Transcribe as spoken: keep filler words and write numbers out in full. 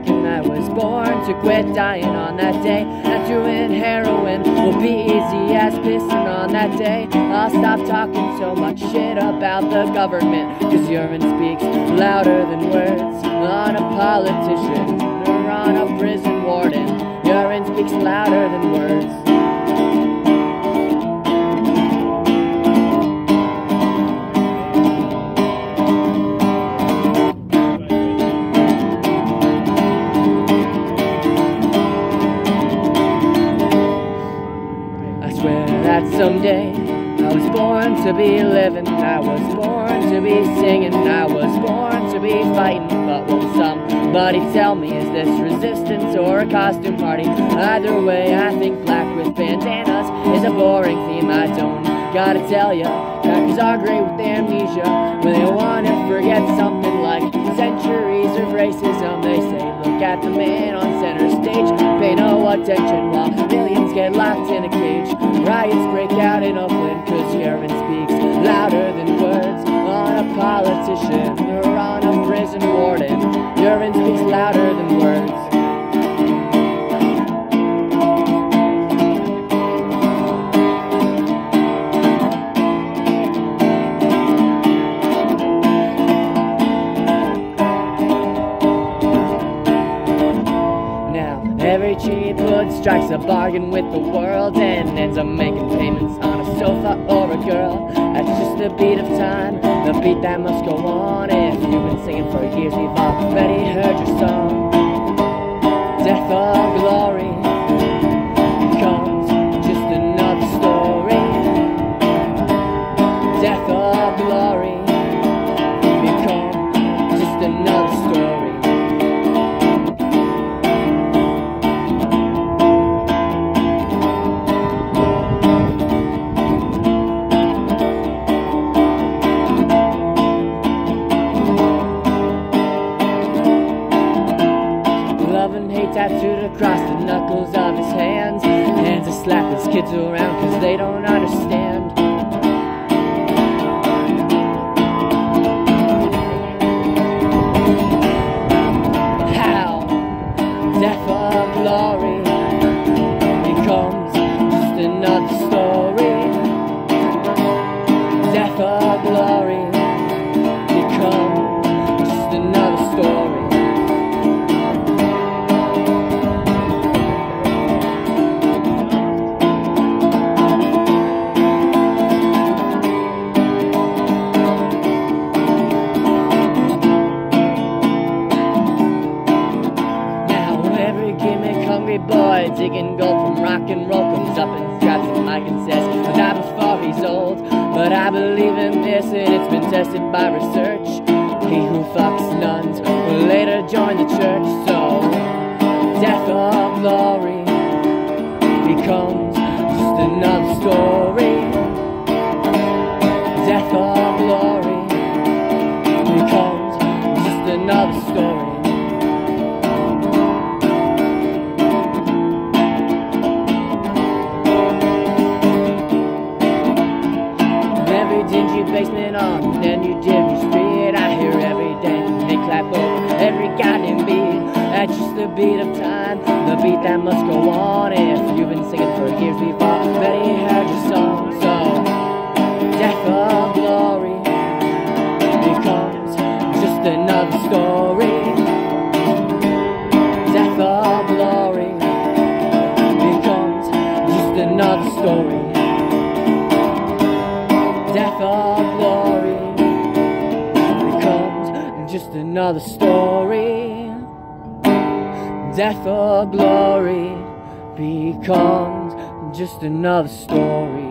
and I was born to quit dying on that day. Not doing heroin will be easy as pissing on that day. I'll stop talking so much shit about the government, cause urine speaks louder than words. On a politician or on a prison warden, urine speaks louder than words. That someday I was born to be living, I was born to be singing, I was born to be fighting. But will somebody tell me, is this resistance or a costume party? Either way, I think black with bandanas is a boring theme. I don't gotta tell ya, crackers are great with amnesia. When they wanna forget something like centuries of racism, they say, look at the man on center stage, pay no attention while millions get locked in a cage. Riots break out in Oakland cause urine speaks louder than words. On a politician or on a prison warden, urine speaks louder than words. Every cheap hood strikes a bargain with the world and ends up making payments on a sofa or a girl. That's just the beat of time, the beat that must go on. If you've been singing for years, we've already heard your song. Death or glory becomes just another story. Death or glory becomes just another story. Love and hate tattooed across the knuckles of his hands. Hands that slap his kids around cause they don't understand. How death or glory becomes just another story. Death or glory becomes just another story. Hungry boy digging gold from rock and roll comes up and grabs his mic and says, I'll die before he's old. But I believe in this and it's been tested by research. He who fucks nuns will later join the church. So death or glory becomes just another story. Death or glory becomes just another story. Dingy basement on an new dingy street, I hear every day they clap over every goddamn beat. That's just the beat of time, the beat that must go on. If you've been singing for years, we've already heard your song. So death or glory becomes just another story. Death or glory becomes just another story. Death or glory becomes just another story. Death or glory becomes just another story.